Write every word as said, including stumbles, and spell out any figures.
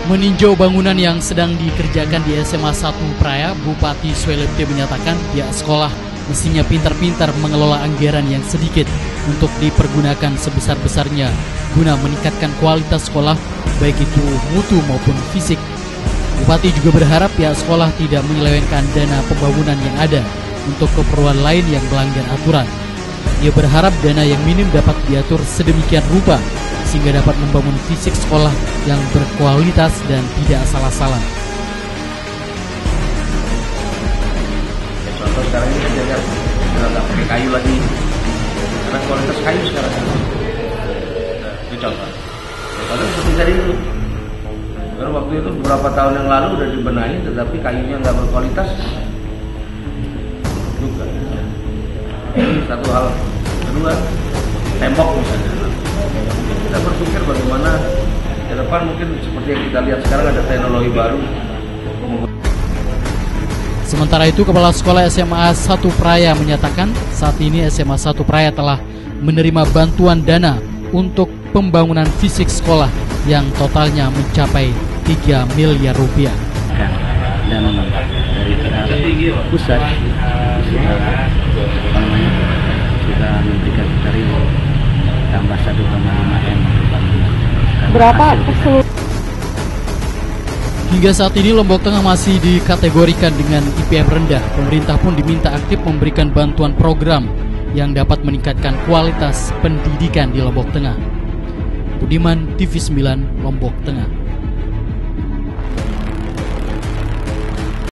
Meninjau bangunan yang sedang dikerjakan di S M A satu Praia, Bupati Suelipte menyatakan pihak sekolah mestinya pintar-pintar mengelola anggaran yang sedikit untuk dipergunakan sebesar-besarnya guna meningkatkan kualitas sekolah, baik itu mutu maupun fisik. Bupati juga berharap pihak sekolah tidak menyelewengkan dana pembangunan yang ada untuk keperluan lain yang melanggar aturan. Dia berharap dana yang minim dapat diatur sedemikian rupa sehingga dapat membangun fisik sekolah yang berkualitas dan tidak salah-salah. Ya, contoh sekarang ini kita lihat sudah nggak pakai kayu lagi, karena kualitas kayu sekarang. Nah, itu contoh. Ya, kalau seperti tadi dulu, karena waktu itu beberapa tahun yang lalu udah dibenahi, tetapi kayunya nggak berkualitas juga. Ini satu hal. Kedua, tembok misalnya. Kita berpikir bagaimana ke depan mungkin seperti yang kita lihat sekarang ada teknologi baru. Sementara itu, Kepala Sekolah S M A satu Praia menyatakan saat ini S M A satu Praia telah menerima bantuan dana untuk pembangunan fisik sekolah yang totalnya mencapai tiga miliar rupiah. Dan dari pihak pusat sudah, sudah memberikan tarif tambah satu koma lima M. Berapa? Hingga saat ini Lombok Tengah masih dikategorikan dengan I P M rendah. Pemerintah pun diminta aktif memberikan bantuan program yang dapat meningkatkan kualitas pendidikan di Lombok Tengah. Budiman, T V sembilan, Lombok Tengah.